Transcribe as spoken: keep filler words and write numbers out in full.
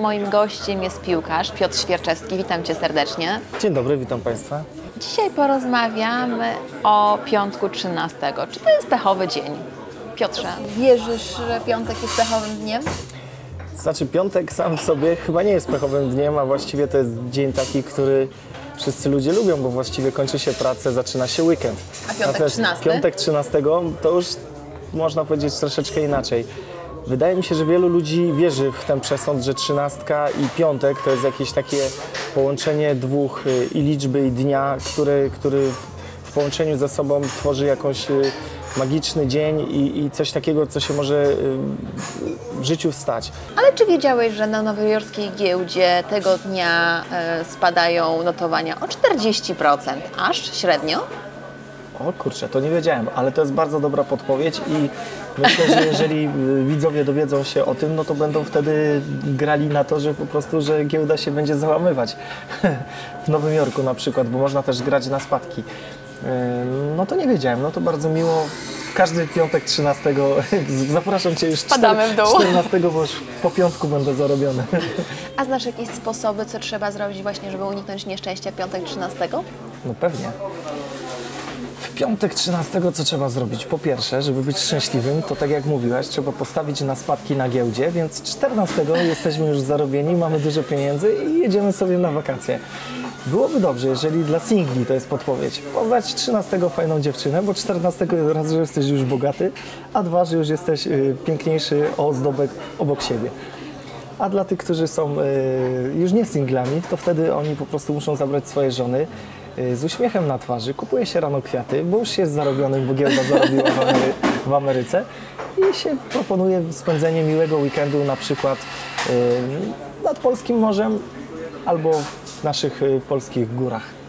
moim gościem jest piłkarz Piotr Świerczewski. Witam Cię serdecznie. Dzień dobry, witam Państwa. Dzisiaj porozmawiamy o piątku trzynastego. Czy to jest pechowy dzień? Piotrze, wierzysz, że piątek jest pechowym dniem? Znaczy, piątek sam w sobie chyba nie jest pechowym dniem, a właściwie to jest dzień taki, który wszyscy ludzie lubią, bo właściwie kończy się pracę, zaczyna się weekend. A piątek trzynasty? Piątek trzynastego to już można powiedzieć troszeczkę inaczej. Wydaje mi się, że wielu ludzi wierzy w ten przesąd, że trzynastka i piątek to jest jakieś takie połączenie dwóch i liczby, i dnia, który, który w połączeniu ze sobą tworzy jakąś magiczny dzień i, i coś takiego, co się może w życiu stać. Ale czy wiedziałeś, że na nowojorskiej giełdzie tego dnia e, spadają notowania o czterdzieści procent, aż średnio? O kurczę, to nie wiedziałem, ale to jest bardzo dobra podpowiedź i myślę, że jeżeli widzowie dowiedzą się o tym, no to będą wtedy grali na to, że po prostu, że giełda się będzie załamywać. W Nowym Jorku na przykład, bo można też grać na spadki. No to nie wiedziałem, no to bardzo miło. Każdy piątek trzynastego zapraszam Cię już Spadamy w dół. czternastego, bo już po piątku będę zarobiony. A znasz jakieś sposoby, co trzeba zrobić właśnie, żeby uniknąć nieszczęścia piątek trzynastego? No pewnie. W piątek trzynastego co trzeba zrobić? Po pierwsze, żeby być szczęśliwym, to tak jak mówiłaś, trzeba postawić na spadki na giełdzie, więc czternastego jesteśmy już zarobieni, mamy dużo pieniędzy i jedziemy sobie na wakacje. Byłoby dobrze, jeżeli dla singli to jest podpowiedź, poznać trzynastego fajną dziewczynę, bo czternastego raz, że jesteś już bogaty, a dwa, że już jesteś y, piękniejszy o ozdobek obok siebie. A dla tych, którzy są y, już nie singlami, to wtedy oni po prostu muszą zabrać swoje żony y, z uśmiechem na twarzy, kupuje się rano kwiaty, bo już się jest zarobionym, bo giełda zarobiła w, Amery w Ameryce i się proponuje spędzenie miłego weekendu na przykład y, nad polskim morzem albo w naszych y, polskich górach.